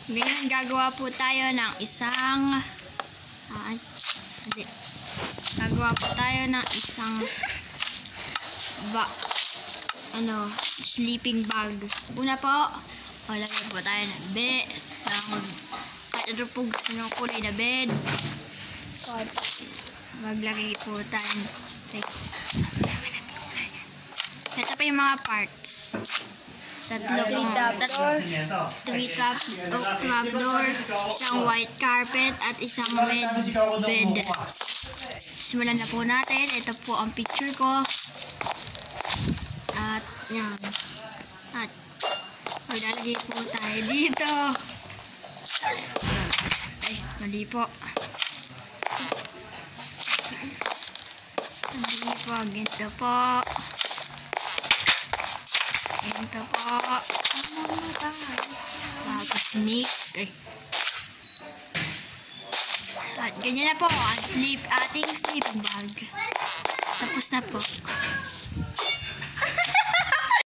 Ngayon, gagawa po tayo ng isang sleeping bag. Una po, lagyan po tayo ng bed. Kahit ano po gusto nyo kulay na bed. Maglagay po tayo. Ito pa yung mga parts. Tatlong trapdoor, isang white carpet, at isang red bed. Simulan na po natin. Ito po ang picture ko. At yan. At maglalagay po tayo dito. Ay, mali po. Mali po. Ganito po. Ganito po. Sneak. At ganyan na po ang ating sleeping bag. Tapos na po.